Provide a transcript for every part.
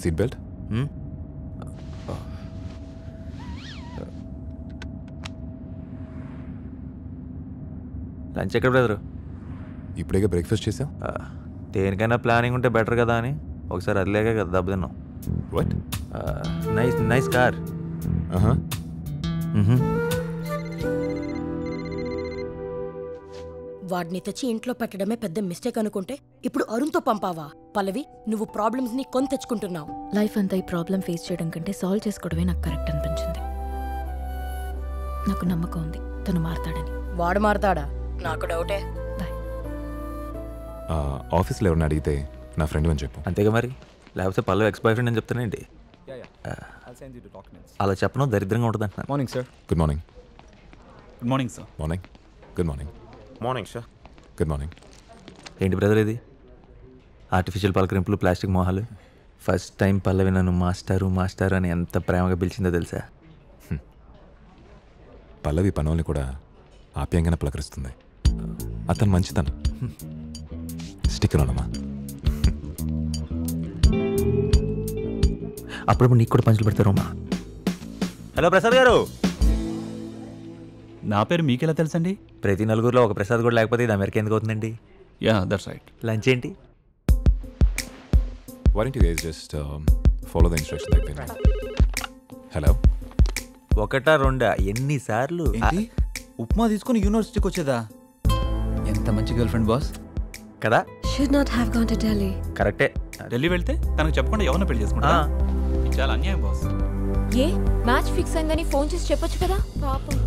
Seat belt. Lunch ఎక్కడ brother? ఇప్పుడేగా breakfast చేసావు. దేనికైనా ప్లానింగ్ ఉంటే బెటర్ కదా అని ఒకసారి అది లేక కదా దెబ్బ తిన్నాం. వాట్? Nice nice car. వాడిని తెచ్చి ఇంట్లో పెట్టడమే పెద్ద మిస్టేక్ అనుకుంటే ఇప్పుడు అరుణ్తో పంపావా? పల్లవి, నువ్వు ప్రాబ్లమ్స్ ని కొని తెచ్చుకుంటున్నావు. లైఫ్ అంతా ఈ ప్రాబ్లం ఫేస్ చేయడం కంటే సాల్వ్ చేసుకోవడమే నాకు కరెక్ట్ అనిపించింది. నాకు నమ్మకం ఉంది తను మారతాడని. వాడు మారతాడా? నాకు డౌటే. ఆఫీస్లో ఎవరిని అడిగితే నా ఫ్రెండ్ అని చెప్పు. అంతేగా మరి, లేకపోతే పల్లవి ఎక్స్ బాయ్ ఫ్రెండ్ అని చెప్తానేంటి? అలా చెప్పడం దరిద్రంగా ఉంటుంది అంటున్నా. Morning sir. Good morning. Good morning sir. Morning. Good morning. Morning sir. Good morning. ఏంటి బ్రదర్ ఇది? ఆర్టిఫిషియల్ పలకరింపులు, ప్లాస్టిక్ మొహాలు. ఫస్ట్ టైం పల్లవి నన్ను మాస్టారు మాస్టారు అని ఎంత ప్రేమగా పిలిచిందో తెలుసా? పల్లవి పనుల్ని కూడా ఆప్యాయంగానే పలకరిస్తుంది. అతను మంచితనం. స్టిక్కర్ ఉన్నమా? అప్పుడప్పుడు నీకు కూడా పంచులు పెడతారమ్మా. హలో ప్రసాద్ గారు. నా పేరు మీకెలా తెలుసండి? ప్రతి నలుగురిలో ఒక ప్రసాద్ కూడా లేకపోతే ఇది అమెరికా ఎందుకు అవుతుందండి? Yeah that's right. లంచ్ ఏంటి? Why don't you guys just follow the instructions that they made? Hello? ఒకటా రెండా ఎన్నిసార్లు? ఏంటి ఉప్మా తీసుకుని యూనివర్సిటీకి వచ్చేదా? ఎంత మంచి గర్ల్ ఫ్రెండ్ బాస్ కదా. Should not have gone to Delhi. కరెక్టే. ఢిల్లీ వెళ్తే తనకు చెప్పకుండా ఎవరిని పెళ్లి చేసుకుంటా? చాలా అన్యాయం బాస్. ఏ మ్యాచ్ ఫిక్స్ అయిందని ఫోన్ చేసి చెప్పొచ్చు కదా పాపం.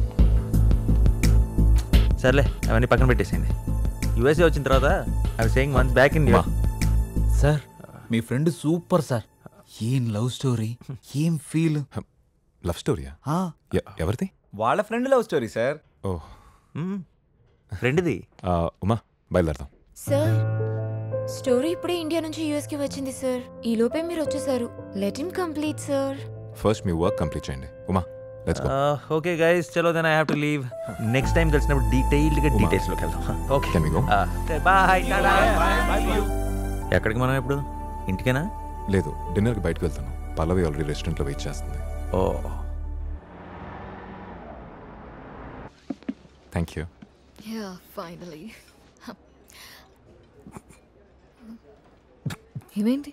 సర్లే అవన్నీ పక్కన పెట్టేసేయండి. యూఎస్ఏ వచ్చిన తర్వాత అవి saying once back in India. Sir మీ ఫ్రెండ్ సూపర్ సార్. ఏం లవ్ స్టోరీ, ఏం ఫీల్. లవ్ స్టోరీయా? ఎవరిది? వాళ్ళ friend love story sir. Oh, ఫ్రెండ్ది. ఉమా బయలుదేరదాం. సార్ స్టోరీ ఇప్పుడే ఇండియా నుంచి యూఎస్కి వచ్చింది సార్. ఈ లోపే మీరు వచ్చేసారు. Let him complete sir. First మీ వర్క్ కంప్లీట్ చేయండి. Uma let's go. Okay guys, చలో then I have to leave. Next time కలిసినప్పుడు డీటెయిల్డ్గా డీటెయిల్స్లోకి వెళ్దాం. Okay can we go? Bye. ఎక్కడికి మనం ఇప్పుడు? ఇంటికేనా? లేదు, డిన్నర్కి బయటకు వెళ్తాను. పల్లవి ఆల్రెడీ రెస్టారెంట్లో వెయిట్ చేస్తుంది. Oh thank you. Yeah, finally. ఏమైంది?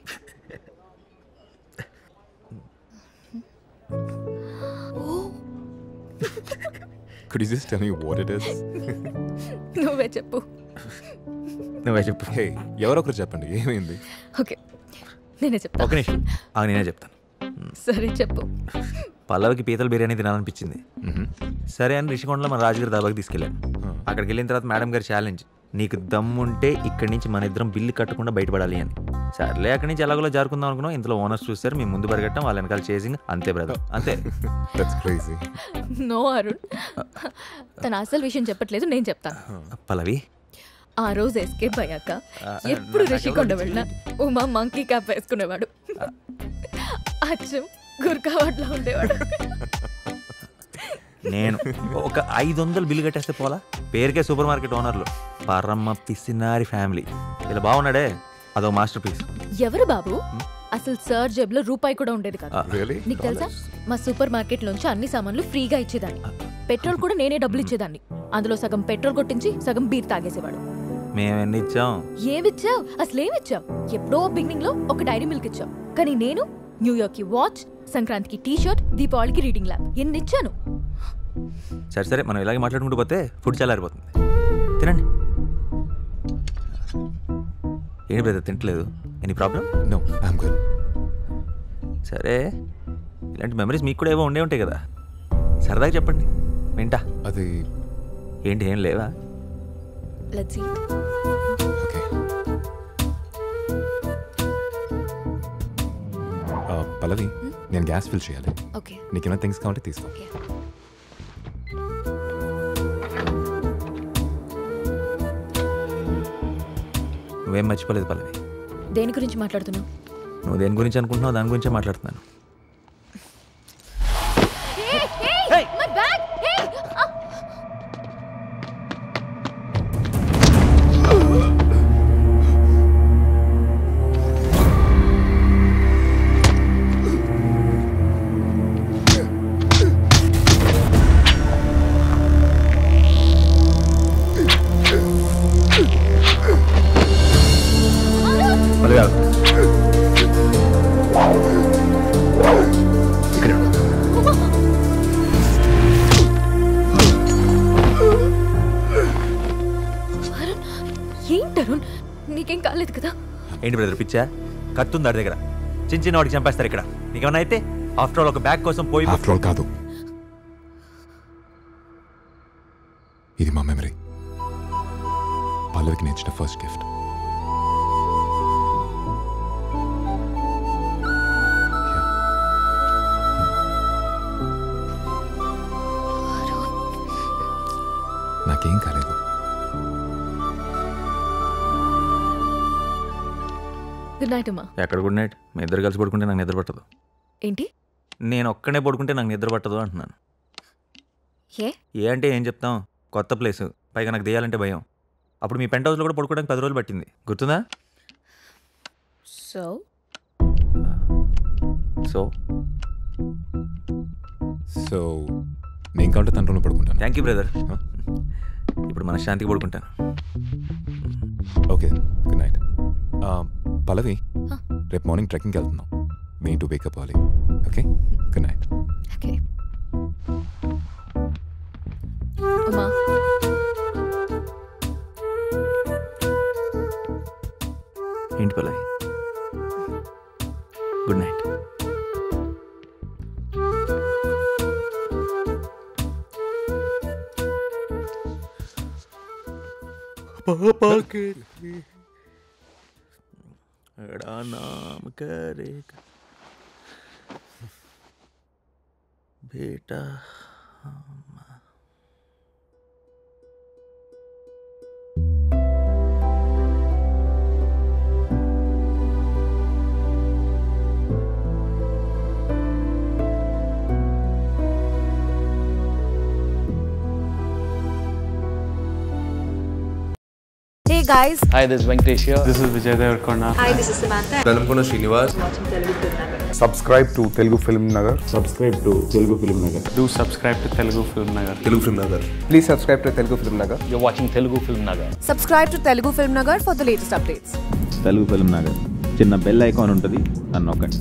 Could you just tell me what it is? నువ్వే చెప్పు. హే, ఎవరొకరు చెప్పండి ఏమైంది? ఓకే నేనే చెప్తా. ఒక నిమిషం నేనే చెప్తాను. సరే చెప్పు. పల్లవికి పీతల బిర్యానీ తినాలనిపించింది. సరే అని రిషికొండలో మన రాజుగారి దాబాకి తీసుకెళ్ళాను. అక్కడికి వెళ్ళిన తర్వాత మేడం గారి ఛాలెంజ్, నీకు దమ్ముంటే ఇక్కడి నుంచి మన ఇద్దరం బిల్లు కట్టకుండా బయటపడాలి అని. సర్లే అక్కడి నుంచి ఎలాగోలా జారుకుందాం అనుకున్నాం. ఇంతలో ఓనర్స్ చూస్తారు, మేము ముందు పరిగెట్టం, వాళ్ళ వెనకాల చేసింగ్. అంతే బ్రదర్, అంతే. నో అరుణ్, తన అసలు విషయం చెప్పట్లేదు, నేను చెప్తాను. పల్లవి ఆ రోజు ఎస్కేప్ అయ్యాక ఎప్పుడు రిషికొండ వెళ్ళినా ఉమా మంకీ క్యాప్ వేసుకునేవాడు. అచ్చం గుర్కావాడ్లో ఉండేవాడు. నేను ఒక 500 బిల్లు కట్టేస్తే పోలా. పేరుకే సూపర్ మార్కెట్ ఓనర్లు, పరమ పిసినారి ఫ్యామిలీ. ఇలా బాగున్నాడే, అదో మాస్టర్ పీస్. ఎవరు బాబు? అసలు సార్ జేబులో రూపాయి కూడా ఉండేది కాదు. నీకు తెలుసా, మా సూపర్ మార్కెట్ నుంచి అన్ని సామాన్లు ఫ్రీగా ఇచ్చేదాన్ని. పెట్రోల్ కూడా నేనే డబ్బులు ఇచ్చేదాన్ని. అందులో సగం పెట్రోల్ కొట్టించి సగం బీర్ తాగేసేవాడు. మేమెన్ని ఇచ్చాం? ఏమిచ్చావు? అసలేమిచ్చావు? ఎప్పుడో బిగినింగ్ లో ఒక డైరీ మిల్క్ ఇచ్చావు. కానీ నేను న్యూయార్క్ కి వాచ్, సంక్రాంతికి టీ షర్ట్, దీపావళికి రీడింగ్ ల్యాబ్ ఎన్ని ఇచ్చాను. సరే సరే, మనం ఇలాగే మాట్లాడుకుంటూ పోతే ఫుడ్ చల్లారిపోతుంది. తినండి. ఏంటి బ్రదర్ తింటలేదు? Any problem? No, I'm good. సరే, ఇలాంటి మెమరీస్ మీకు కూడా ఏవో ఉండే ఉంటాయి కదా, సరదాగా చెప్పండి వింటా. అది ఏంటి, ఏం లేవా? Let's see. ఓకే. పల్లవి, నేను గ్యాస్ ఫిల్ చేయాలి. ఓకే. నీకేమైనా థింగ్స్ కావాలంటే తీసుకో. నువ్వేం మర్చిపోలేదు పల్లవి. దేని గురించి మాట్లాడుతున్నావు? నువ్వు దేని గురించి అనుకుంటున్నావు దాని గురించే మాట్లాడుతున్నాను. ఏంటి బ్రదర్ పిచ్చా? కత్తుంది దాడి దగ్గర, చిన్న చిన్న వాడికి చంపేస్తారు ఇక్కడ. నీకేమన్నా అయితే ఆఫ్టర్ ఆల్ ఒక బ్యాగ్ కోసం పోయి ఆఫ్టర్ ఆల్ కాదు, ఇది మా మెమరీ. పల్లవికి నేర్చిన ఫస్ట్ గిఫ్ట్. నాకేం కాలేదు. గుడ్ నైట్ అమ్మా. ఎక్కడ గుడ్ నైట్? మీ ఇద్దరు కలిసి పడుకుంటే నాకు నిద్ర పట్టదు. ఏంటి? నేను ఒక్కనే పడుకుంటే నాకు నిద్ర పట్టదు అంటున్నాను. ఏ అంటే ఏం చెప్తాం, కొత్త ప్లేస్, పైగా నాకు దేయాలంటే భయం. అప్పుడు మీ పెంట్ హౌస్లో కూడా పడుకోవడానికి 10 రోజులు పట్టింది, గుర్తుందా? సో సో సో నేను కావాలంటే తన రూమ్లో పడుకుంటాను. Thank you brother. ఇప్పుడు మనశ్శాంతికి పడుకుంటాను. Okay, good night. పల్లవి, రేపు మార్నింగ్ ట్రెక్కింగ్కి వెళ్తున్నాం. We need to wake up early. Okay, good night. Okay అమ్మా. ఏంటి పల్లవి? Good night. नाम करेगा बेटा. Hey guys. Hi, this is Venkatesh here. This is Vijay Devarkonda. Hi, this is Samantha. Dalamkona Srinivas. Subscribe to Telugu Film Nagar. Subscribe to Telugu Film Nagar. Do subscribe to Telugu Film Nagar. Telugu Film Nagar. Please subscribe to Telugu Film Nagar. You're watching Telugu Film Nagar. Subscribe to Telugu Film Nagar for the latest updates. Telugu Film Nagar. చిన్న bell icon ఉంటుంది, అన్నొక్కండి.